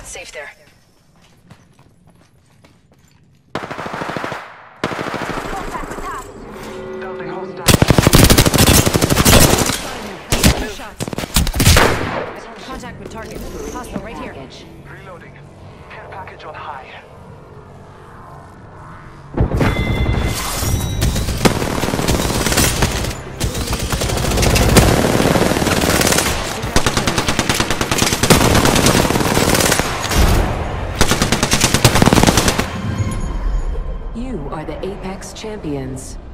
safe there. Building hostile. Shots. Contact with target. Hostile right here. Reloading. Care package on high. You are the Apex Champions.